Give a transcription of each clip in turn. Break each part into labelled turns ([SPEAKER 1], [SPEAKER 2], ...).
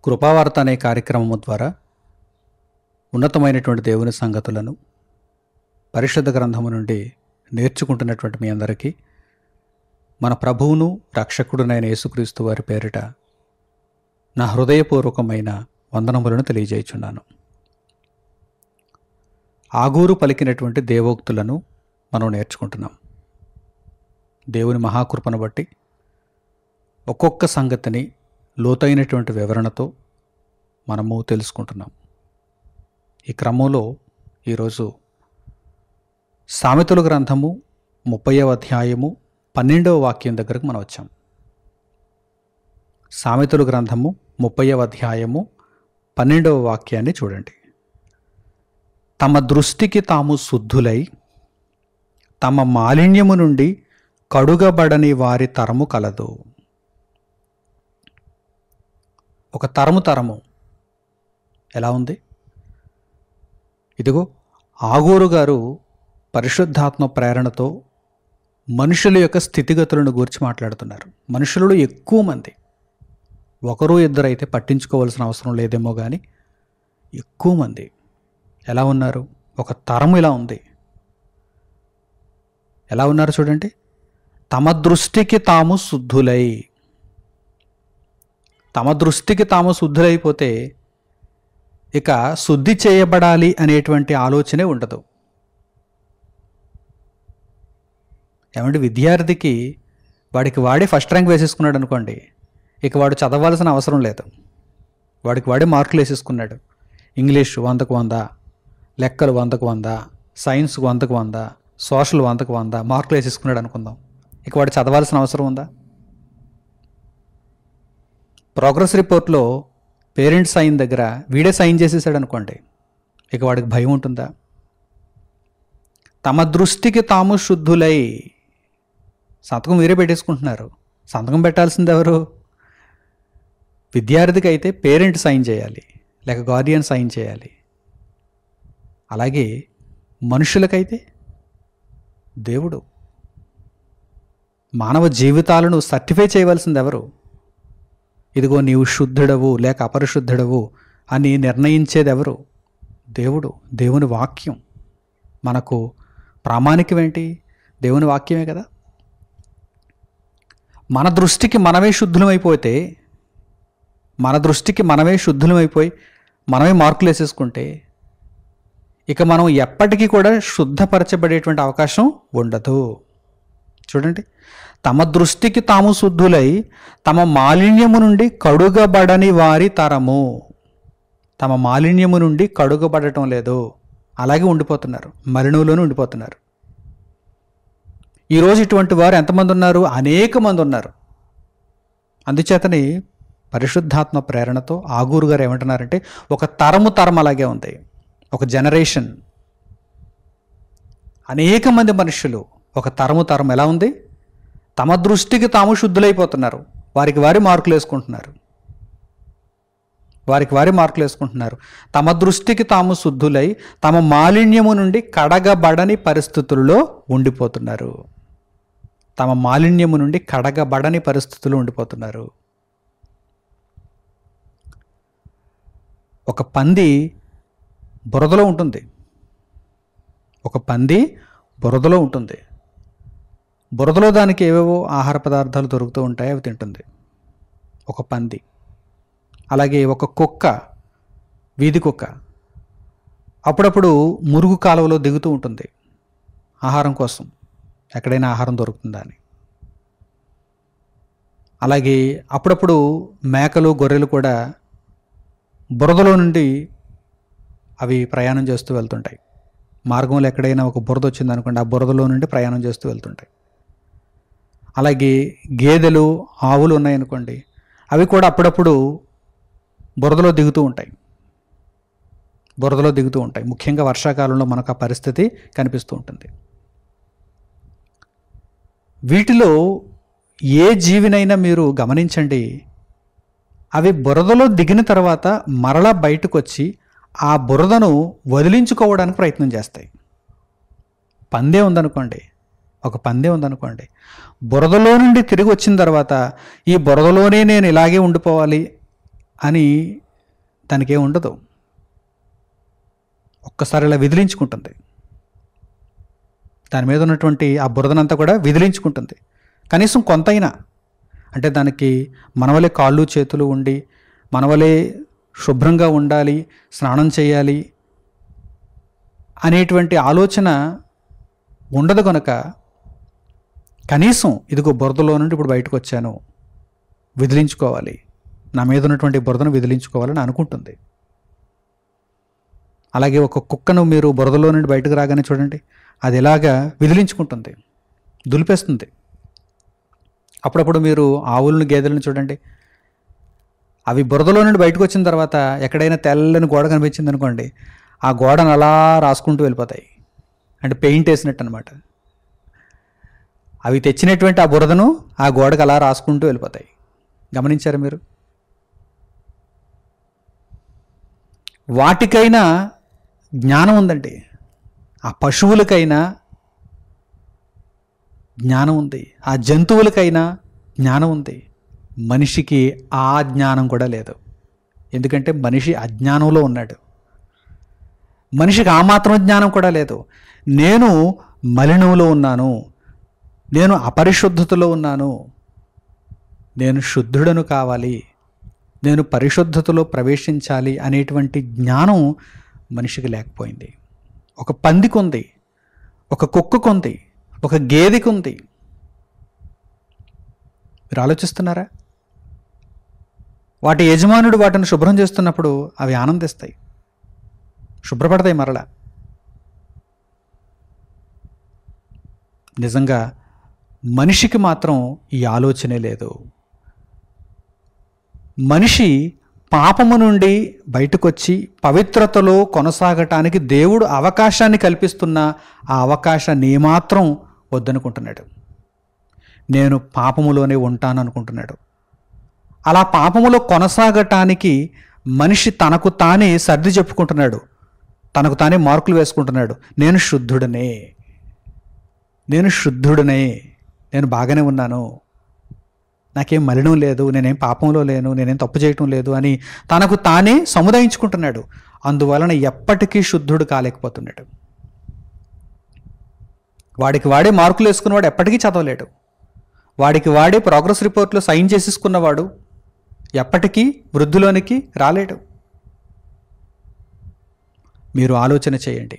[SPEAKER 1] కృపావార్త అనే కార్యక్రమము ద్వారా ఉన్నతమైనటువంటి దేవుని సంగతులను పరిశుద్ధ గ్రంథము నుండి నేర్చుకుంటున్నటువంటి మీ అందరికీ మన ప్రభువును రక్షకుడునైన యేసుక్రీస్తు వారి పేరిట నా హృదయపూర్వకమైన వందనములను తెలియజేయుచున్నాను. ఆగూరు పలికినటువంటి దేవోక్తులను మనం నేర్చుకుంటున్నాం. దేవుని మహాకృపను బట్టి ఒక్కొక్క సంగతిని లోతైనటువంటి వివరణతో మనము తెలుసుకుంటున్నాం. ఈ క్రమంలో ఈరోజు సామెతల గ్రంథము 30వ అధ్యాయము 12వ వాక్యం దగ్గరకు మనం వచ్చాం. సామెతల గ్రంథము 30వ అధ్యాయము 12వ వాక్యాన్ని చూడండి. తమ దృష్టికి తాము శుద్ధులై తమ మాలిన్యము నుండి కడుగబడని వారి తరము కలదు. ఒక తరము ఎలా ఉంది? ఇదిగో ఆగూరు గారు పరిశుద్ధాత్మ ప్రేరణతో మనుషుల యొక్క స్థితిగతులను గురించి మాట్లాడుతున్నారు. మనుషులలో ఎక్కువ మంది, ఒకరు ఇద్దరు అయితే పట్టించుకోవాల్సిన అవసరం లేదేమో కానీ ఎక్కువ మంది ఎలా ఉన్నారు? ఒక తరము ఇలా ఉంది. ఎలా ఉన్నారు చూడండి. తమ దృష్టికి తాము శుద్ధులై, తమ దృష్టికి తాము శుద్ధులైపోతే ఇక శుద్ధి చేయబడాలి అనేటువంటి ఆలోచనే ఉండదు. ఏమంటే విద్యార్థికి వాడికి వాడే ఫస్ట్ ర్యాంక్ వేసేసుకున్నాడు అనుకోండి, ఇక వాడు చదవాల్సిన అవసరం లేదు. వాడికి వాడే మార్కులు వేసేసుకున్నాడు. ఇంగ్లీషు 100కు 100, లెక్కలు 100కు 100, సైన్స్ 100కు 100, సోషల్ 100కు 100 మార్కులు వేసేసుకున్నాడు అనుకుందాం. ఇక వాడు చదవాల్సిన అవసరం ఉందా? ప్రోగ్రెస్ రిపోర్ట్లో పేరెంట్స్ సైన్ దగ్గర వీడే సైన్ చేసేసాడు అనుకోండి, ఇక వాడికి భయం ఉంటుందా? తమ దృష్టికి తాము శుద్ధులై, సంతకం వీరే పెట్టేసుకుంటున్నారు. సంతకం పెట్టాల్సింది ఎవరు? విద్యార్థికి అయితే పేరెంట్ సైన్ చేయాలి, లేక గార్డియన్ సైన్ చేయాలి. అలాగే మనుషులకైతే దేవుడు, మానవ జీవితాలను సర్టిఫై చేయవలసింది ఎవరు? ఇదిగో నీవు శుద్ధుడవు లేక అపరిశుద్ధుడవు అని నిర్ణయించేది ఎవరు? దేవుడు. దేవుని వాక్యం. మనకు ప్రామాణికమేంటి? దేవుని వాక్యమే కదా. మన దృష్టికి మనమే శుద్ధులమైపోతే, మన దృష్టికి మనమే శుద్ధులమైపోయి మనమే మార్కులు వేసేసుకుంటే ఇక మనం ఎప్పటికీ కూడా శుద్ధపరచబడేటువంటి అవకాశం ఉండదు. చూడండి, తమ దృష్టికి తాము శుద్ధులై తమ మాలిన్యము నుండి కడుగబడని వారి తరము. తమ మాలిన్యము నుండి కడుగబడటం లేదు, అలాగే ఉండిపోతున్నారు, మలినంలోనే ఉండిపోతున్నారు. ఈరోజు ఇటువంటి వారు ఎంతమంది ఉన్నారు? అనేక మంది ఉన్నారు. అందుచేతని పరిశుద్ధాత్మ ప్రేరణతో ఆగూరు గారు ఏమంటున్నారంటే ఒక తరం అలాగే ఉంది, ఒక జనరేషన్, అనేక మంది మనుషులు, ఒక తరం ఎలా ఉంది? తమ దృష్టికి తాము శుద్ధులైపోతున్నారు. వారికి వారి మార్కులు వేసుకుంటున్నారు, వారికి వారి మార్కులు వేసుకుంటున్నారు. తమ దృష్టికి తాము శుద్ధులై తమ మాలిన్యము నుండి కడగబడని పరిస్థితుల్లో ఉండిపోతున్నారు. తమ మాలిన్యము నుండి కడగబడని పరిస్థితుల్లో ఉండిపోతున్నారు. ఒక పంది బురదలో ఉంటుంది. ఒక పంది బురదలో ఉంటుంది. బురదలో దానికి ఏవేవో ఆహార పదార్థాలు దొరుకుతూ ఉంటాయి, అవి తింటుంది ఒక పంది. అలాగే ఒక కుక్క, వీధి కుక్క, అప్పుడప్పుడు మురుగు కాలువలో దిగుతూ ఉంటుంది ఆహారం కోసం, ఎక్కడైనా ఆహారం దొరుకుతుందా అని. అలాగే అప్పుడప్పుడు మేకలు, గొర్రెలు కూడా బురదలో నుండి అవి ప్రయాణం చేస్తూ వెళ్తుంటాయి. మార్గంలో ఎక్కడైనా ఒక బురద వచ్చిందనుకోండి, ఆ బురదలో నుండి ప్రయాణం చేస్తూ వెళ్తుంటాయి. అలాగే గేదెలు, ఆవులు ఉన్నాయనుకోండి, అవి కూడా అప్పుడప్పుడు బురదలో దిగుతూ ఉంటాయి, బురదలో దిగుతూ ఉంటాయి. ముఖ్యంగా వర్షాకాలంలో మనకు ఆ పరిస్థితి కనిపిస్తూ ఉంటుంది. వీటిలో ఏ జీవినైనా మీరు గమనించండి, అవి బురదలో దిగిన తర్వాత మరలా బయటకు వచ్చి ఆ బురదను వదిలించుకోవడానికి ప్రయత్నం చేస్తాయి. పందే ఉందనుకోండి, ఒక పందెం ఉందనుకోండి, బురదలో నుండి తిరిగి వచ్చిన తర్వాత ఈ బురదలోనే నేను ఇలాగే ఉండిపోవాలి అని దానికి ఏమి ఉండదు. ఒక్కసారి ఇలా విదిలించుకుంటుంది. దాని మీద ఉన్నటువంటి ఆ బురదనంతా కూడా విదిలించుకుంటుంది. కనీసం కొంతైనా, అంటే దానికి మనవలే కాళ్ళు చేతులు ఉండి, మనవలే శుభ్రంగా ఉండాలి, స్నానం చేయాలి అనేటువంటి ఆలోచన ఉండదు కనుక, కనీసం ఇదిగో బురదలో నుండి ఇప్పుడు బయటకు వచ్చాను, విదిలించుకోవాలి, నా మీద ఉన్నటువంటి బురదను విదిలించుకోవాలని అనుకుంటుంది. అలాగే ఒక కుక్కను మీరు బురదలో నుండి బయటకు రాగానే చూడండి, అది ఎలాగా విదిలించుకుంటుంది, దులిపేస్తుంది. అప్పుడప్పుడు మీరు ఆవులను గేదెలను చూడండి, అవి బురదలో నుండి బయటకు వచ్చిన తర్వాత ఎక్కడైనా తెల్లని గోడ కనిపించింది అనుకోండి, ఆ గోడను అలా రాసుకుంటూ వెళ్ళిపోతాయి. అంటే పెయింట్ వేసినట్టు అనమాట. అవి తెచ్చినటువంటి ఆ బురదను ఆ గోడకు అలా రాసుకుంటూ వెళ్ళిపోతాయి. గమనించారా మీరు? వాటికైనా జ్ఞానం ఉందండి. ఆ పశువులకైనా జ్ఞానం ఉంది, ఆ జంతువులకైనా జ్ఞానం ఉంది. మనిషికి ఆ జ్ఞానం కూడా లేదు. ఎందుకంటే మనిషి అజ్ఞానంలో ఉన్నాడు. మనిషికి ఆ మాత్రం జ్ఞానం కూడా లేదు. నేను మలినంలో ఉన్నాను, నేను అపరిశుద్ధతలో ఉన్నాను, నేను శుద్ధుడను కావాలి, నేను పరిశుద్ధతలో ప్రవేశించాలి అనేటువంటి జ్ఞానం మనిషికి లేకపోయింది. ఒక పందికి ఉంది, ఒక కుక్కకు ఉంది, ఒక గేదెకి ఉంది. మీరు ఆలోచిస్తున్నారా? వాటి యజమానుడు వాటిని శుభ్రం చేస్తున్నప్పుడు అవి ఆనందిస్తాయి, శుభ్రపడతాయి మరలా. నిజంగా మనిషికి మాత్రం ఈ ఆలోచనే లేదు. మనిషి పాపము నుండి బయటకొచ్చి పవిత్రతలో కొనసాగటానికి దేవుడు అవకాశాన్ని కల్పిస్తున్న ఆ అవకాశాన్ని ఏమాత్రం వద్దనుకుంటున్నాడు. నేను పాపములోనే ఉంటాను అనుకుంటున్నాడు. అలా పాపములో కొనసాగటానికి మనిషి తనకు తానే సర్ది చెప్పుకుంటున్నాడు, తనకు తానే మార్కులు వేసుకుంటున్నాడు. నేను శుద్ధుడనే, నేను శుద్ధుడనే, నేను బాగానే ఉన్నాను, నాకేం మలినం లేదు, నేనేం పాపంలో లేను, నేనేం తప్పు చేయటం లేదు అని తనకు తానే సముదాయించుకుంటున్నాడు. అందువలన ఎప్పటికీ శుద్ధుడు కాలేకపోతున్నాడు. వాడికి వాడే మార్కులు వేసుకున్నవాడు ఎప్పటికీ చదవలేడు. వాడికి వాడే ప్రోగ్రెస్ రిపోర్ట్లో సైన్ చేసేసుకున్నవాడు ఎప్పటికీ వృద్ధిలోనికి రాలేడు. మీరు ఆలోచన చేయండి.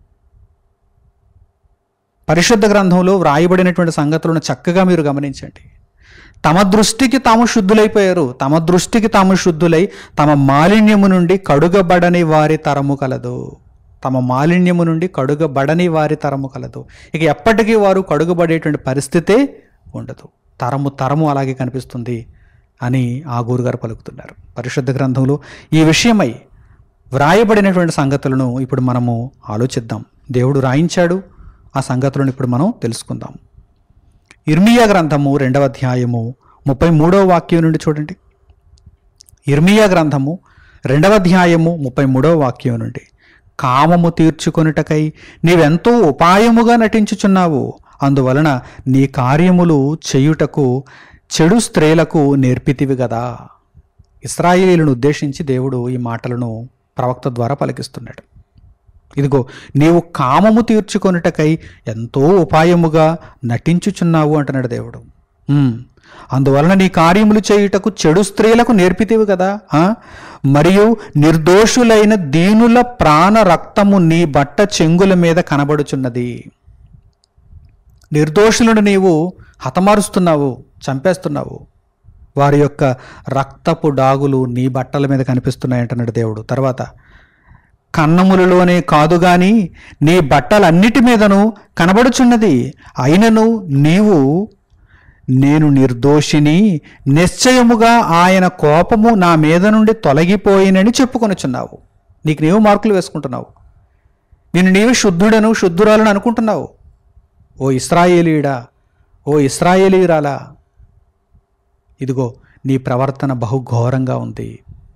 [SPEAKER 1] పరిశుద్ధ గ్రంథంలో వ్రాయబడినటువంటి సంగతులను చక్కగా మీరు గమనించండి. తమ దృష్టికి తాము శుద్ధులైపోయారు, తమ దృష్టికి తాము శుద్ధులై తమ మాలిన్యము నుండి కడుగబడని వారి తరము కలదు, తమ మాలిన్యము నుండి కడుగబడని వారి తరము కలదు. ఇక ఎప్పటికీ వారు కడుగబడేటువంటి పరిస్థితే ఉండదు. తరము తరము అలాగే కనిపిస్తుంది అని ఆగూరు గారు పలుకుతున్నారు. పరిశుద్ధ గ్రంథంలో ఈ విషయమై వ్రాయబడినటువంటి సంగతులను ఇప్పుడు మనము ఆలోచిద్దాం. దేవుడు రాయించాడు, ఆ సంగతులను ఇప్పుడు మనం తెలుసుకుందాం. ఇర్మియా గ్రంథము 2వ అధ్యాయము 33వ వాక్యం నుండి చూడండి. ఇర్మియా గ్రంథము 2వ అధ్యాయము 33వ వాక్యం నుండి, కామము తీర్చుకొనుటకై నీవెంతో ఉపాయముగా నటించుచున్నావు, అందువలన నీ కార్యములు చేయుటకు చెడు స్త్రీలకు నేర్పితివి గదా. ఇశ్రాయేలును ఉద్దేశించి దేవుడు ఈ మాటలను ప్రవక్త ద్వారా పలికిస్తున్నాడు. ఇదిగో నీవు కామము తీర్చుకొనుటకై ఎంతో ఉపాయముగా నటించుచున్నావు అంటున్నాడు దేవుడు. అందువలన నీ కార్యములు చేయుటకు చెడు స్త్రీలకు నేర్పితివి కదా. మరియు నిర్దోషులైన దీనుల ప్రాణ రక్తము నీ బట్ట చెంగుల మీద కనబడుచున్నది. నిర్దోషులను నీవు హతమారుస్తున్నావు, చంపేస్తున్నావు. వారి యొక్క రక్తపు డాగులు నీ బట్టల మీద కనిపిస్తున్నాయి అంటున్నాడు దేవుడు. తర్వాత కన్నములలోనే కాదు గాని నీ బట్టలన్నిటి మీదను కనబడుచున్నది. అయినను నీవు నేను నిర్దోషిని, నిశ్చయముగా ఆయన కోపము నా మీద నుండి తొలగిపోయినని చెప్పుకొనుచున్నావు. నీకు నీవు మార్కులు వేసుకుంటున్నావు. నేను నీవు శుద్ధుడను శుద్ధురాలను అనుకుంటున్నావు. ఓ ఇశ్రాయేలీయుడా, ఓ ఇశ్రాయేలీయురాలా, ఇదిగో నీ ప్రవర్తన బహుఘోరంగా ఉంది.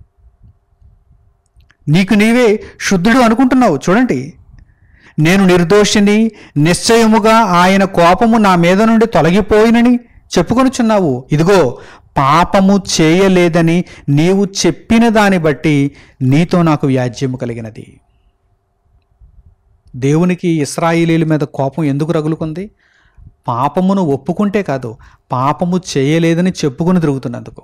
[SPEAKER 1] నీకు నీవే శుద్ధుడు అనుకుంటున్నావు. చూడండి, నేను నిర్దోషిని, నిశ్చయముగా ఆయన కోపము నా మీద నుండి తొలగిపోయినని చెప్పుకొనుచున్నావు. ఇదిగో పాపము చేయలేదని నీవు చెప్పిన దాన్ని బట్టి నీతో నాకు వ్యాజ్యము కలిగినది. దేవునికి ఇశ్రాయేలీయుల మీద కోపం ఎందుకు రగులుకుంది? పాపమును ఒప్పుకుంటే కాదు, పాపము చేయలేదని చెప్పుకుని తిరుగుతున్నందుకు.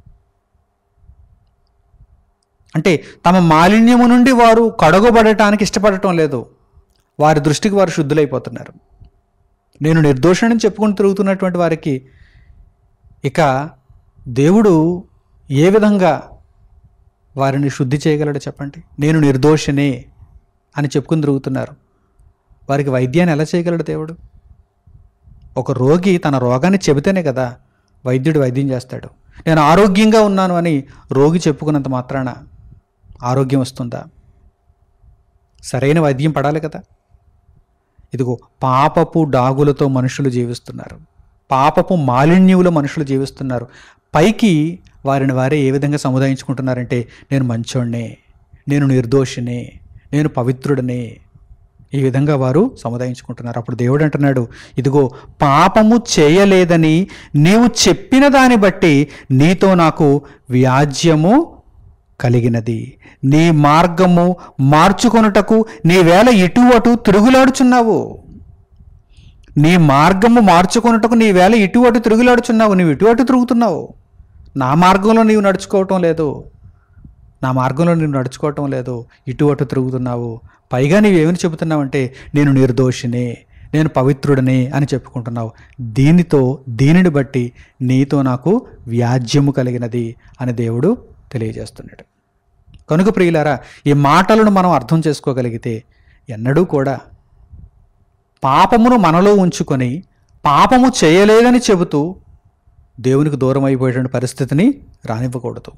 [SPEAKER 1] అంటే తమ మాలిన్యము నుండి వారు కడగబడటానికి ఇష్టపడటం లేదు. వారి దృష్టికి వారు శుద్ధులైపోతున్నారు. నేను నిర్దోషిని చెప్పుకుని తిరుగుతున్నటువంటి వారికి ఇక దేవుడు ఏ విధంగా వారిని శుద్ధి చేయగలడు చెప్పండి? నేను నిర్దోషినే అని చెప్పుకుని తిరుగుతున్నారు. వారికి వైద్యాన్ని ఎలా చేయగలడు దేవుడు? ఒక రోగి తన రోగాన్ని చెబితేనే కదా వైద్యుడు వైద్యం చేస్తాడు. నేను ఆరోగ్యంగా ఉన్నాను అని రోగి చెప్పుకున్నంత మాత్రాన ఆరోగ్యం వస్తుందా? సరైన వైద్యం పడాలి కదా. ఇదిగో పాపపు డాగులతో మనుషులు జీవిస్తున్నారు, పాపపు మాలిన్యువులో మనుషులు జీవిస్తున్నారు. పైకి వారిని వారే ఏ విధంగా సముదాయించుకుంటున్నారంటే నేను మంచోడ్నే, నేను నిర్దోషినే, నేను పవిత్రుడనే, ఈ విధంగా వారు సముదాయించుకుంటున్నారు. అప్పుడు దేవుడు అంటున్నాడు, ఇదిగో పాపము చేయలేదని నీవు చెప్పిన దాన్ని బట్టి నీతో నాకు వ్యాజ్యము కలిగినది. నీ మార్గము మార్చుకొనుటకు నీవేళ ఇటు అటు తిరుగులాడుచున్నావు. నీ మార్గము మార్చుకొనుటకు నీవేళ ఇటు అటు తిరుగులాడుచున్నావు. నువ్వు ఇటు అటు తిరుగుతున్నావు. నా మార్గంలో నీవు నడుచుకోవటం లేదు, నా మార్గంలో నీవు నడుచుకోవటం లేదు, ఇటు అటు తిరుగుతున్నావు. పైగా నీవేమని చెబుతున్నావంటే నేను నిర్దోషినే, నేను పవిత్రుడనే అని చెప్పుకుంటున్నావు. దీనిని బట్టి నీతో నాకు వ్యాజ్యము కలిగినది అని దేవుడు తెలియజేస్తున్నాడు. కనుక ప్రియులారా, ఈ మాటలను మనం అర్థం చేసుకోగలిగితే ఎన్నడూ కూడా పాపమును మనలో ఉంచుకొని పాపము చేయలేదని చెబుతూ దేవునికి దూరం అయిపోయేటువంటి పరిస్థితిని రానివ్వకూడదు.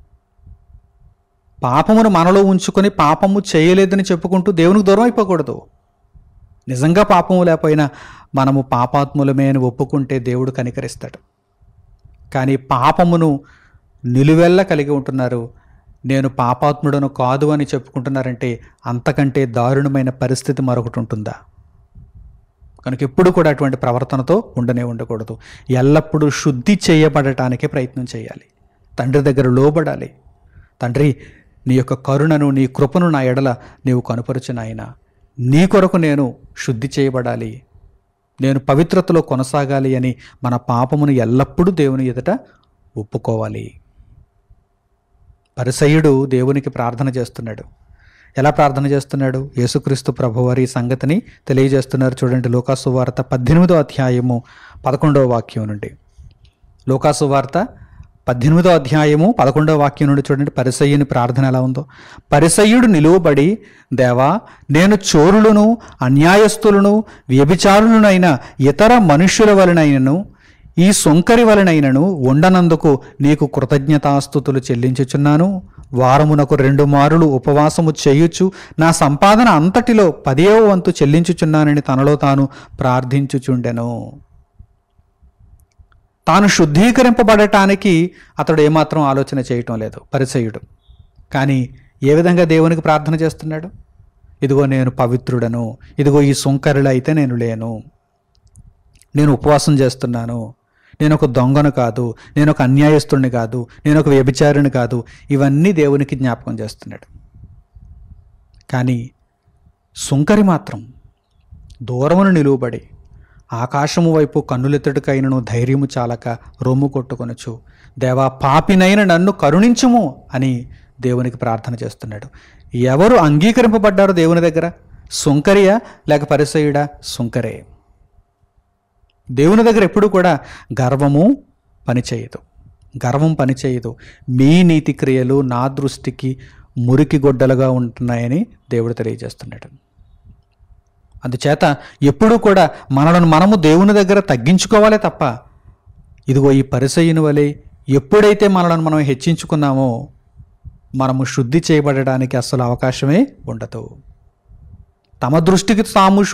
[SPEAKER 1] పాపమును మనలో ఉంచుకొని పాపము చేయలేదని చెప్పుకుంటూ దేవునికి దూరం అయిపోకూడదు. నిజంగా పాపము లేకపోయినా మనము పాపాత్ములమే అని ఒప్పుకుంటే దేవుడు కనికరిస్తాడు. కానీ పాపమును నిలువెల్ల కలిగి ఉంటున్నారు, నేను పాపాత్ముడను కాదు అని చెప్పుకుంటున్నారంటే అంతకంటే దారుణమైన పరిస్థితి మరొకటి ఉంటుందా? కనుక ఎప్పుడు కూడా అటువంటి ప్రవర్తనతో ఉండకూడదు. ఎల్లప్పుడూ శుద్ధి చేయబడటానికే ప్రయత్నం చేయాలి. తండ్రి దగ్గర లోబడాలి. తండ్రి, నీ యొక్క కరుణను, నీ కృపను నా ఎడల నీవు కనుపరుచు నాయనా. నీ కొరకు నేను శుద్ధి చేయబడాలి, నేను పవిత్రతలో కొనసాగాలి అని మన పాపమును ఎల్లప్పుడూ దేవుని ఎదుట ఒప్పుకోవాలి. పరిసయ్యుడు దేవునికి ప్రార్థన చేస్తున్నాడు. ఎలా ప్రార్థన చేస్తున్నాడు? యేసుక్రీస్తు ప్రభువారి సంగతిని తెలియజేస్తున్నారు. చూడండి, లూకాసు వార్త 18వ అధ్యాయము 11వ వాక్యం నుండి. లూకాసు వార్త 18వ అధ్యాయము 11వ వాక్యం నుండి చూడండి, పరిసయ్యుని ప్రార్థన ఎలా ఉందో. పరిసయ్యుడు నిలువబడి, దేవా, నేను చోరులను, అన్యాయస్తులను, వ్యభిచారులనైన ఇతర మనుష్యుల వలనైనను ఈ సొంకరి వలనైనను ఉండనందుకు నీకు కృతజ్ఞతాస్తుతులు చెల్లించుచున్నాను. వారమునకు 2 మారులు ఉపవాసము చేయుచు నా సంపాదన అంతటిలో 10వ వంతు చెల్లించుచున్నానని తనలో తాను ప్రార్థించుచుండెను. తాను శుద్ధీకరింపబడటానికి అతడు ఏమాత్రం ఆలోచన చేయటం లేదు పరిసయ్యుడు. కానీ ఏ విధంగా దేవునికి ప్రార్థన చేస్తున్నాడు? ఇదిగో నేను పవిత్రుడను, ఇదిగో ఈ సొంకరిలో అయితే నేను లేను, నేను ఉపవాసం చేస్తున్నాను, నేను ఒక దొంగను కాదు, నేను ఒక అన్యాయస్తుడిని కాదు, నేను ఒక వ్యభిచారిని కాదు, ఇవన్నీ దేవునికి జ్ఞాపకం చేస్తున్నాడు. కానీ సుంకరి మాత్రం దూరమును నిలువబడి ఆకాశము వైపు కన్నులెత్తడికైనను ధైర్యము చాలక రొమ్ము కొట్టుకొనొచ్చు, దేవా, పాపినైన నన్ను కరుణించుము అని దేవునికి ప్రార్థన చేస్తున్నాడు. ఎవరు అంగీకరింపబడ్డారు దేవుని దగ్గర? సుంకరియా లేక పరిసయ్యుడా? సుంకరే. దేవుని దగ్గర ఎప్పుడు కూడా గర్వం పనిచేయదు. మీ నీతి క్రియలు నా దృష్టికి మురికి గొడ్డలుగా ఉంటున్నాయని దేవుడు తెలియజేస్తున్నాడు. అందుచేత ఎప్పుడూ కూడా మనలను మనము దేవుని దగ్గర తగ్గించుకోవాలే తప్ప, ఇదిగో ఈ పరిసయ్యుని వలె ఎప్పుడైతే మనలను మనం హెచ్చించుకున్నామో మనము శుద్ధి చేయబడడానికి అస్సలు అవకాశమే ఉండదు. తమ దృష్టికి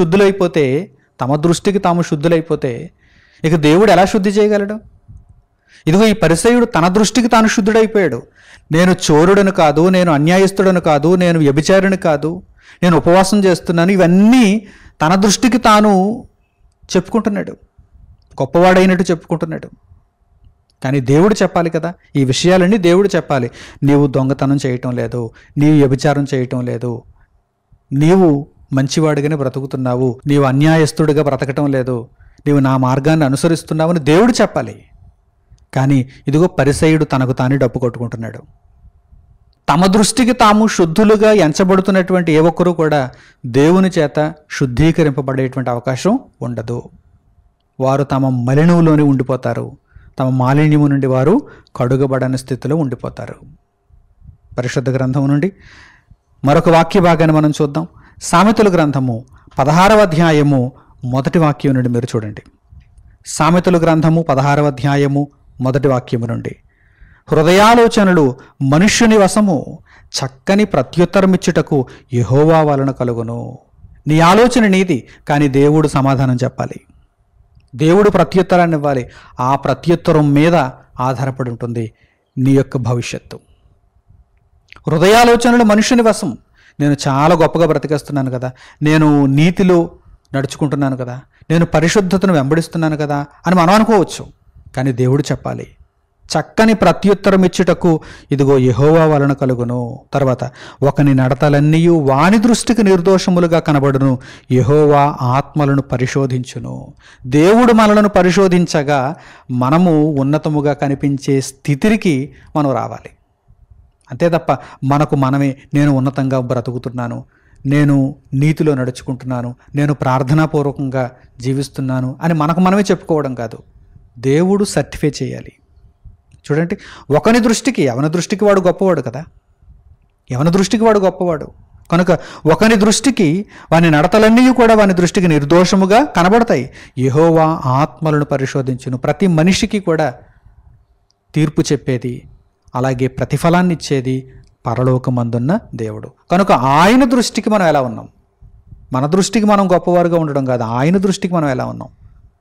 [SPEAKER 1] తాము శుద్ధులైపోతే ఇక దేవుడు ఎలా శుద్ధి చేయగలడు? ఇదిగో ఈ పరిసయ్యుడు తన దృష్టికి తాను శుద్ధుడైపోయాడు. నేను చోరుడను కాదు, నేను అన్యాయస్తుడను కాదు, నేను వ్యభిచారుని కాదు, నేను ఉపవాసం చేస్తున్నాను, ఇవన్నీ తన దృష్టికి తాను చెప్పుకుంటున్నాడు, గొప్పవాడైనట్టు చెప్పుకుంటున్నాడు. కానీ దేవుడు చెప్పాలి కదా, ఈ విషయాలన్నీ దేవుడు చెప్పాలి. నీవు దొంగతనం చేయటం లేదు, నీవు వ్యభిచారం చేయటం లేదు, నీవు మంచివాడిగానే బ్రతుకుతున్నావు, నీవు అన్యాయస్తుడిగా బ్రతకటం లేదు, నీవు నా మార్గాన్ని అనుసరిస్తున్నావు అని దేవుడు చెప్పాలి. కానీ ఇదిగో పరిసయ్యుడు తనకు తానే డప్పు కొట్టుకుంటున్నాడు. తమ దృష్టికి తాము శుద్ధులుగా ఎంచబడుతున్నటువంటి ఏ ఒక్కరూ కూడా దేవుని చేత శుద్ధీకరింపబడేటువంటి అవకాశం ఉండదు. వారు తమ మలినములోనే ఉండిపోతారు, తమ మాలిన్యము నుండి వారు కడుగబడని స్థితిలో ఉండిపోతారు. పరిశుద్ధ గ్రంథం నుండి మరొక వాక్య భాగాన్ని మనం చూద్దాం. సామెతల గ్రంథము 16వ అధ్యాయము 1వ వాక్యం నుండి మీరు చూడండి. సామెతల గ్రంథము 16వ అధ్యాయము 1వ వాక్యము నుండి, హృదయాలోచనలు మనుష్యుని వశము, చక్కని ప్రత్యుత్తరమిచ్చుటకు యెహోవా వలన కలుగును. నీ ఆలోచన నీది, కానీ దేవుడు సమాధానం చెప్పాలి, దేవుడు ప్రత్యుత్తరాన్ని ఇవ్వాలి. ఆ ప్రత్యుత్తరం మీద ఆధారపడి ఉంటుంది నీ యొక్క భవిష్యత్తు. హృదయాలోచనలు మనుషుని వశం. నేను చాలా గొప్పగా బ్రతికేస్తున్నాను కదా, నేను నీతిలో నడుచుకుంటున్నాను కదా, నేను పరిశుద్ధతను వెంబడిస్తున్నాను కదా అని మనం అనుకోవచ్చు. కానీ దేవుడు చెప్పాలి, చక్కని ప్రత్యుత్తరం ఇచ్చుటకు ఇదిగో యెహోవా వలన కలుగును. తర్వాత, ఒకని నడతలన్నీ వాని దృష్టికి నిర్దోషములుగా కనబడును, యెహోవా ఆత్మలను పరిశోధించును. దేవుడు మనలను పరిశోధించగా మనము ఉన్నతముగా కనిపించే స్థితికి మనం రావాలి. అంతే తప్ప మనకు మనమే నేను ఉన్నతంగా బ్రతుకుతున్నాను, నేను నీతిలో నడుచుకుంటున్నాను, నేను ప్రార్థనాపూర్వకంగా జీవిస్తున్నాను అని మనకు మనమే చెప్పుకోవడం కాదు. దేవుడు సర్టిఫై చేయాలి. చూడండి, ఒకని దృష్టికి, ఎవని దృష్టికి వాడు గొప్పవాడు కదా, ఎవని దృష్టికి వాడు గొప్పవాడు కనుక ఒకని దృష్టికి వాని నడతలన్నీ కూడా వాని దృష్టికి నిర్దోషముగా కనబడతాయి. యెహోవా ఆత్మలను పరిశోధించును. ప్రతి మనిషికి కూడా తీర్పు చెప్పేది, అలాగే ప్రతిఫలాన్ని ఇచ్చేది పరలోకమందున్న దేవుడు. కనుక ఆయన దృష్టికి మనం ఎలా ఉన్నాం? మన దృష్టికి మనం గొప్పవారుగా ఉండడం కాదు, ఆయన దృష్టికి మనం ఎలా ఉన్నాం?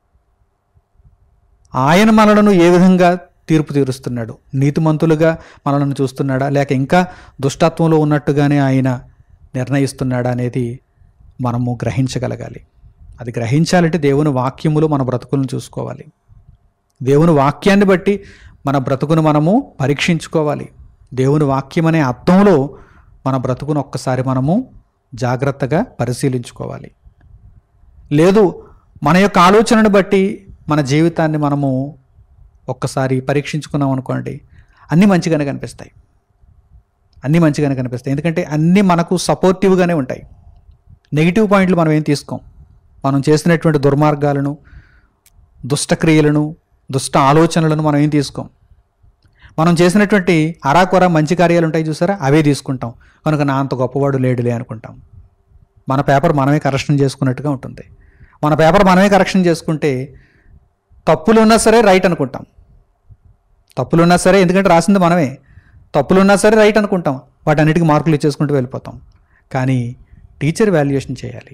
[SPEAKER 1] ఆయన మనలను ఏ విధంగా తీర్పు తీరుస్తున్నాడు? నీతిమంతులుగా మనలను చూస్తున్నాడా, లేక ఇంకా దుష్టత్వంలో ఉన్నట్టుగానే ఆయన నిర్ణయిస్తున్నాడా అనేది మనము గ్రహించగలగాలి. అది గ్రహించాలంటే దేవుని వాక్యములో మన బ్రతుకులను చూసుకోవాలి. దేవుని వాక్యాన్ని బట్టి మన బ్రతుకును మనము పరీక్షించుకోవాలి. దేవుని వాక్యం అనే అర్థంలో మన బ్రతుకును ఒక్కసారి మనము జాగ్రత్తగా పరిశీలించుకోవాలి. లేదు, మన యొక్క ఆలోచనను బట్టి మన జీవితాన్ని మనము ఒక్కసారి పరీక్షించుకున్నాం అనుకోండి, అన్నీ మంచిగానే కనిపిస్తాయి, అన్నీ మంచిగానే కనిపిస్తాయి. ఎందుకంటే అన్నీ మనకు సపోర్టివ్గానే ఉంటాయి. నెగిటివ్ పాయింట్లు మనం ఏం తీసుకోం. మనం చేసినటువంటి దుర్మార్గాలను, దుష్టక్రియలను, దుష్ట ఆలోచనలను మనం ఏం తీసుకోం. మనం చేసినటువంటి అరాకొర మంచి కార్యాలు ఉంటాయి చూసారా, అవే తీసుకుంటాం. కనుక నా అంత గొప్పవాడు లేడులే అనుకుంటాం. మన పేపర్ మనమే కరెక్షన్ చేసుకున్నట్టుగా ఉంటుంది. మన పేపర్ మనమే కరెక్షన్ చేసుకుంటే తప్పులు ఉన్నా సరే రైట్ అనుకుంటాం. తప్పులు ఉన్నా సరే, ఎందుకంటే రాసింది మనమే, తప్పులు ఉన్నా సరే రైట్ అనుకుంటాం. వాటన్నిటికీ మార్కులు ఇచ్చేసుకుంటూ వెళ్ళిపోతాం. కానీ టీచర్ వాల్యుయేషన్ చేయాలి.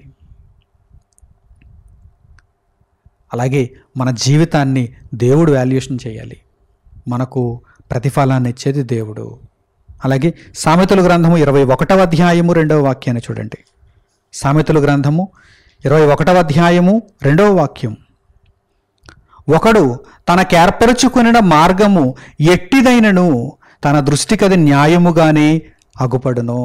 [SPEAKER 1] అలాగే మన జీవితాన్ని దేవుడు వాల్యుయేషన్ చేయాలి. మనకు ప్రతిఫలాన్ని ఇచ్చేది దేవుడు. అలాగే సామెతల గ్రంథము 21వ అధ్యాయము 2వ వాక్యాన్ని చూడండి. సామెతల గ్రంథము 21వ అధ్యాయము 2వ వాక్యం, ఒకడు తనకేర్పరచుకొనిన మార్గము ఎట్టిదైనను తన దృష్టికి అది న్యాయముగానే అగుపడును.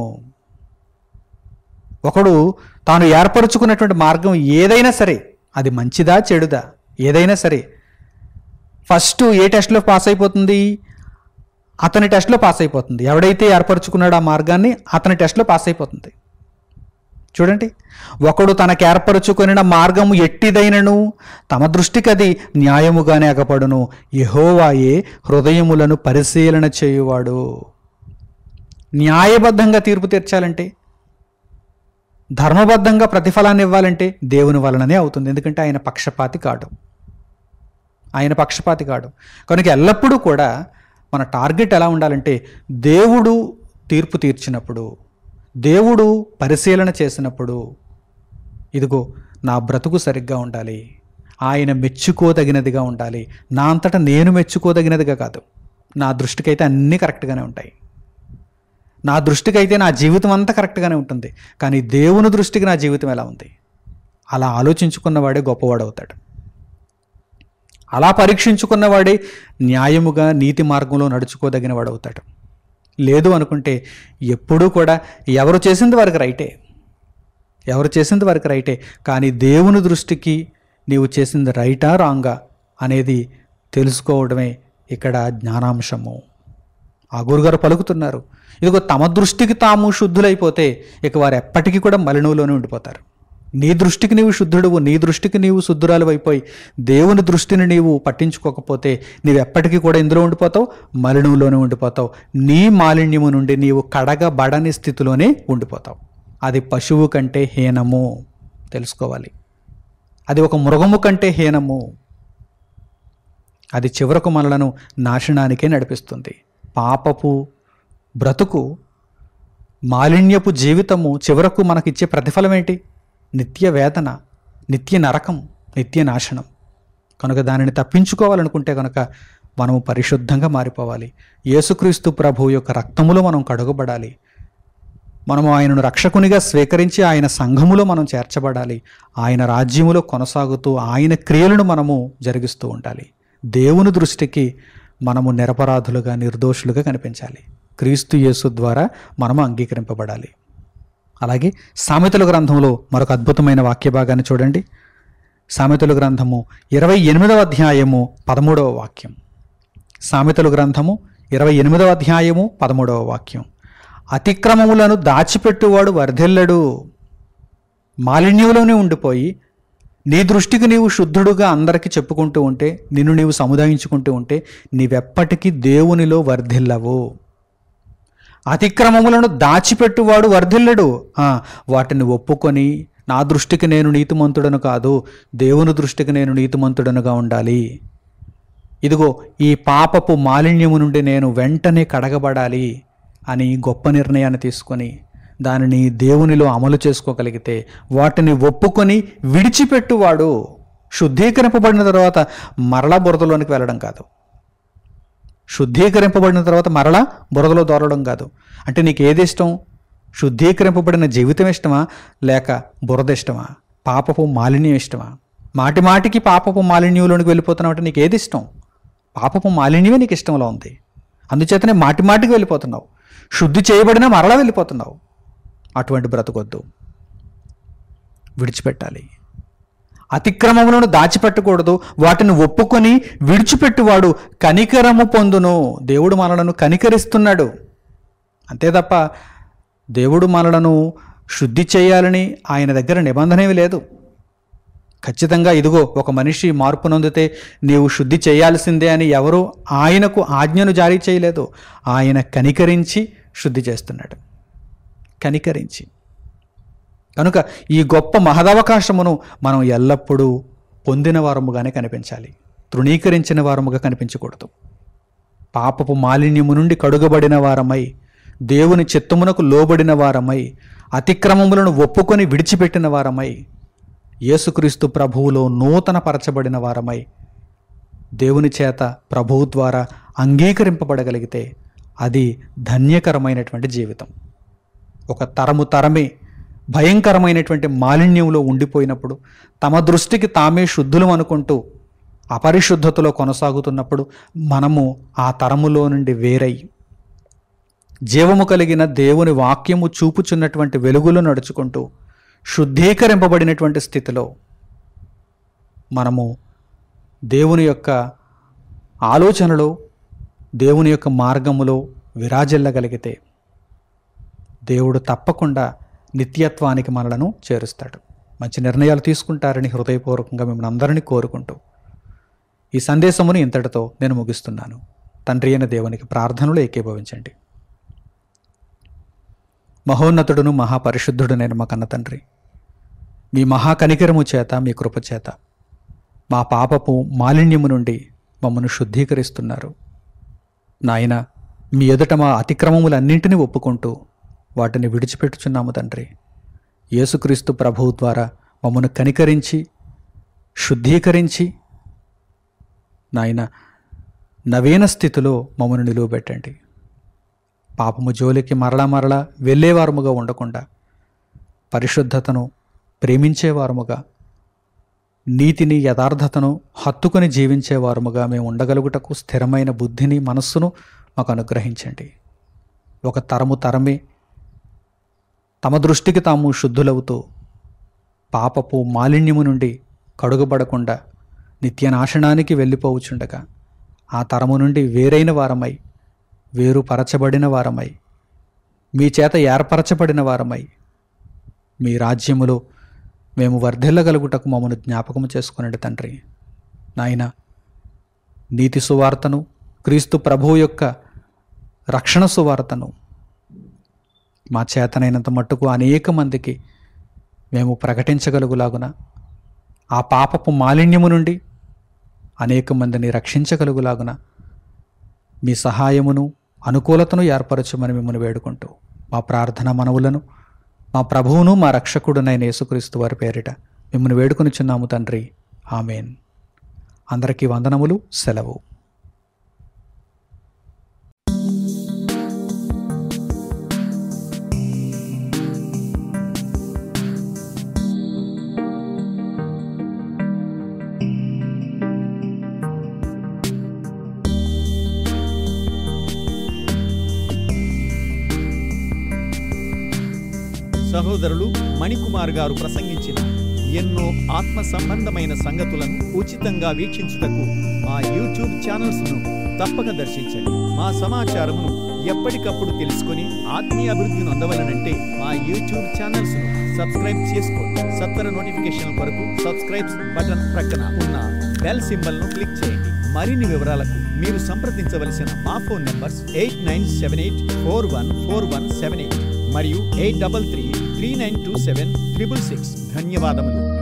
[SPEAKER 1] ఒకడు తాను ఏర్పరచుకున్నటువంటి మార్గం ఏదైనా సరే, అది మంచిదా చెడుదా ఏదైనా సరే, ఫస్ట్ ఏ టెస్ట్లో పాస్ అయిపోతుంది? అతని టెస్ట్లో పాస్ అయిపోతుంది. ఎవడైతే ఏర్పరచుకున్నాడో ఆ మార్గాన్ని అతని టెస్ట్లో పాస్ అయిపోతుంది. చూడండి, ఒకడు తనకు ఏర్పరచుకొనిన మార్గము ఎట్టిదైనను తమ దృష్టికి అది న్యాయముగానే అగపడును, యెహోవాయే హృదయములను పరిశీలన చేయువాడు. న్యాయబద్ధంగా తీర్పు తీర్చాలంటే, ధర్మబద్ధంగా ప్రతిఫలాన్ని ఇవ్వాలంటే దేవుని వలననే అవుతుంది. ఎందుకంటే ఆయన పక్షపాతి కాడు, ఆయన పక్షపాతి కాడు. కనుక ఎల్లప్పుడూ కూడా మన టార్గెట్ ఎలా ఉండాలంటే, దేవుడు తీర్పు తీర్చినప్పుడు, దేవుడు పరిశీలన చేసినప్పుడు, ఇదిగో నా బ్రతుకు సరిగ్గా ఉండాలి, ఆయన మెచ్చుకోదగినదిగా ఉండాలి. నా అంతటా నేను మెచ్చుకోదగినదిగా కాదు. నా దృష్టికైతే అన్నీ కరెక్ట్గానే ఉంటాయి, నా దృష్టికైతే నా జీవితం అంతా కరెక్ట్గానే ఉంటుంది. కానీ దేవుని దృష్టికి నా జీవితం ఎలా ఉంది? అలా ఆలోచించుకున్నవాడే గొప్పవాడు అవుతాడు. అలా పరీక్షించుకున్నవాడే న్యాయముగా నీతి మార్గంలో నడుచుకోదగిన వాడు అవుతాడు. లేదు అనుకుంటే ఎప్పుడూ కూడా ఎవరు చేసింది వారికి రైటే, ఎవరు చేసింది వారికి రైటే, కానీ దేవుని దృష్టికి నీవు చేసింది రైటా రాంగా అనేది తెలుసుకోవడమే ఇక్కడ జ్ఞానాంశము. ఆ గురుగారు పలుకుతున్నారు, ఇదిగో తమ దృష్టికి తాము శుద్ధులైపోతే ఇక వారు ఎప్పటికీ కూడా మలినంలోనే ఉండిపోతారు. నీ దృష్టికి నీవు శుద్ధుడువు, నీ దృష్టికి నీవు శుద్ధురాలు అయిపోయి దేవుని దృష్టిని నీవు పట్టించుకోకపోతే నీవు ఎప్పటికీ కూడా ఇందులో ఉండిపోతావు, మలినంలోనే ఉండిపోతావు. నీ మాలిన్యము నుండి నీవు కడగబడని స్థితిలోనే ఉండిపోతావు. అది పశువు కంటే హీనము, తెలుసుకోవాలి. అది ఒక మృగము కంటే హీనము. అది చివరకు మనలను నాశనానికే నడిపిస్తుంది. పాపపు బ్రతుకు, మాలిన్యపు జీవితము చివరకు మనకిచ్చే ప్రతిఫలం ఏంటి? నిత్య వేదన, నిత్య నరకం, నిత్య నాశనం. కనుక దానిని తప్పించుకోవాలనుకుంటే కనుక మనము పరిశుద్ధంగా మారిపోవాలి. యేసుక్రీస్తు ప్రభువు యొక్క రక్తములో మనం కడుగబడాలి. మనము ఆయనను రక్షకునిగా స్వీకరించి ఆయన సంఘములో మనం చేర్చబడాలి. ఆయన రాజ్యములో కొనసాగుతూ ఆయన క్రియలను మనము జరిగిస్తూ ఉండాలి. దేవుని దృష్టికి మనము నిరపరాధులుగా, నిర్దోషులుగా కనిపించాలి. క్రీస్తు యేసు ద్వారా మనము అంగీకరింపబడాలి. అలాగే సామెతల గ్రంథంలో మరొక అద్భుతమైన వాక్య భాగాన్ని చూడండి. సామెతల గ్రంథము 28వ అధ్యాయము 13వ వాక్యం. సామెతల గ్రంథము 28వ అధ్యాయము 13వ వాక్యం. అతిక్రమములను దాచిపెట్టువాడు వర్ధిల్లడు. మాలిన్యంలోనే ఉండిపోయి నీ దృష్టికి నీవు శుద్ధుడుగా అందరికీ చెప్పుకుంటూ ఉంటే, నిన్ను నీవు సముదాయించుకుంటూ ఉంటే నీవెప్పటికీ దేవునిలో వర్ధిల్లవు. అతిక్రమములను దాచిపెట్టువాడు వర్ధిల్లడు. వాటిని ఒప్పుకొని నా దృష్టికి నేను నీతిమంతుడను కాదు, దేవుని దృష్టికి నేను నీతిమంతుడనుగా ఉండాలి. ఇదిగో ఈ పాపపు మాలిన్యము నుండి నేను వెంటనే కడగబడాలి అని గొప్ప నిర్ణయాన్ని తీసుకొని దానిని దేవునిలో అమలు చేసుకోగలిగితే, వాటిని ఒప్పుకొని విడిచిపెట్టువాడు శుద్ధీకరింపబడిన తర్వాత మరలా బురదలోనికి వెళ్ళడం కాదు. శుద్ధీకరింపబడిన తర్వాత మరలా బురదలో దొరలడం కాదు. అంటే నీకు ఏది ఇష్టం? శుద్ధీకరింపబడిన జీవితం ఇష్టమా, లేక బురద ఇష్టమా? పాపపు మాలిన్యం ఇష్టమా? మాటి మాటికి పాపపు మాలిన్యంలోనికి వెళ్ళిపోతున్నావు అంటే నీకు ఏది ఇష్టం? పాపపు మాలిన్యమే నీకు ఇష్టంలో ఉంది. అందుచేతనే మాటి మాటికి వెళ్ళిపోతున్నావు. శుద్ధి చేయబడినా మరలా వెళ్ళిపోతున్నావు. అటువంటి బ్రతకొద్దు, విడిచిపెట్టాలి. అతిక్రమములను దాచిపెట్టకూడదు, వాటిని ఒప్పుకొని విడిచిపెట్టువాడు కనికరము పొందును. దేవుడు మనలను కనికరిస్తున్నాడు అంతే తప్ప దేవుడు మనలను శుద్ధి చేయాలని ఆయన దగ్గర నిబంధన ఏమీ లేదు. ఖచ్చితంగా ఇదిగో ఒక మనిషి మార్పు నొందితే నీవు శుద్ధి చేయాల్సిందే అని ఎవరు ఆయనకు ఆజ్ఞను జారీ చేయలేదు. ఆయన కనికరించి శుద్ధి చేస్తున్నాడు, కనికరించి. కనుక ఈ గొప్ప మహదవకాశమును మనం ఎల్లప్పుడూ పొందిన వారముగానే కనిపించాలి, తృణీకరించిన వారముగా కనిపించకూడదు. పాపపు మాలిన్యము నుండి కడుగబడిన వారమై, దేవుని చిత్తమునకు లోబడిన వారమై, అతిక్రమములను ఒప్పుకొని విడిచిపెట్టిన వారమై, యేసుక్రీస్తు ప్రభువులో నూతన పరచబడిన వారమై, దేవుని చేత ప్రభువు ద్వారా అంగీకరింపబడగలిగితే అది ధన్యకరమైనటువంటి జీవితం. ఒక తరమే భయంకరమైనటువంటి మాలిన్యంలో ఉండిపోయినప్పుడు, తమ దృష్టికి తామే శుద్ధులు అనుకుంటూ అపరిశుద్ధతలో కొనసాగుతున్నప్పుడు, మనము ఆ తరములో నుండి వేరై జీవము కలిగిన దేవుని వాక్యము చూపుచున్నటువంటి వెలుగులో నడుచుకుంటూ శుద్ధీకరింపబడినటువంటి స్థితిలో మనము దేవుని యొక్క ఆలోచనలో, దేవుని యొక్క మార్గములో విరాజిల్లగలిగితే దేవుడు తప్పకుండా నిత్యత్వానికి మనలను చేరుస్తాడు. మంచి నిర్ణయాలు తీసుకుంటారని హృదయపూర్వకంగా మిమ్మల్ని అందరినీ కోరుకుంటూ ఈ సందేశమును ఇంతటితో నేను ముగిస్తున్నాను. తండ్రి అయిన దేవునికి ప్రార్థనలు ఏకీభవించండి. మహోన్నతుడును మహాపరిశుద్ధుడునైన మా కన్న తండ్రి, మీ మహాకనికరము చేత, మీ కృప చేత మా పాపపు మాలిన్యము నుండి మమ్మను శుద్ధీకరిస్తున్నారు. నాయన, మీ ఎదుట మా అతిక్రమములన్నింటినీ ఒప్పుకుంటూ వాటిని విడిచిపెట్టుచున్నాము తండ్రి. యేసుక్రీస్తు ప్రభువు ద్వారా మమ్మను కనికరించి శుద్ధీకరించి నాయన నవీన స్థితిలో మమ్మను నిలువబెట్టండి. పాపము జోలికి మరలా వెళ్ళేవారముగా ఉండకుండా పరిశుద్ధతను ప్రేమించేవారముగా, నీతిని, యథార్థతను హత్తుకొని జీవించేవారముగా మేము ఉండగలుగుటకు స్థిరమైన బుద్ధిని, మనస్సును మాకు అనుగ్రహించండి. ఒక తరమే తమ దృష్టికి తాము శుద్ధులవుతూ పాపపు మాలిన్యము నుండి కడుగబడకుండా నిత్యనాశనానికి వెళ్ళిపోవచ్చుండగా, ఆ తరము నుండి వేరైన వారమై, వేరుపరచబడిన వారమై, మీ చేత ఏర్పరచబడిన వారమై, మీ రాజ్యములో మేము వర్ధిల్లగలుగుటకు మమ్మను జ్ఞాపకము చేసుకొనండి తండ్రి. నాయన, నీతి సువార్తను, క్రీస్తు ప్రభువు యొక్క రక్షణ సువార్తను మా చేతనైనంత మట్టుకు అనేక మందికి మేము ప్రకటించగలుగులాగున, ఆ పాపపు మాలిన్యము నుండి అనేక మందిని రక్షించగలుగులాగున మీ సహాయమును, అనుకూలతను ఏర్పరచమని మిమ్మల్ని వేడుకుంటూ మా ప్రార్థన మనవులను మా ప్రభువును మా రక్షకుడునైన యేసుక్రీస్తు వారి పేరిట మిమ్మల్ని వేడుకొనిచున్నాము తండ్రి. ఆమేన్. అందరికీ వందనములు. సెలవు.
[SPEAKER 2] సహోదరులు మణికుమార్ గారు ప్రసంగించిన ఎన్నో ఆత్మ సంబంధమైన సంగతులను ఉచితంగా వీక్షించుటకు మా యూట్యూబ్ ఛానల్స్ను తప్పక దర్శించండి. మా సమాచారమును ఎప్పటికప్పుడు తెలుసుకొని ఆత్మీయ అభివృద్ధి నొందవలనంటే మా యూట్యూబ్ ఛానల్స్ను సబ్స్క్రైబ్ చేసుకోండి. సత్వర నోటిఫికేషన్ కొరకు సబ్స్క్రైబ్ బటన్ ప్రక్కన ఉన్న బెల్ సింబల్ను క్లిక్ చేయండి. మరిన్ని వివరాలకు మీరు సంప్రదించవలసిన మా ఫోన్ నంబర్స్ 8978414178 మరియు 8333927666. ధన్యవాదములు.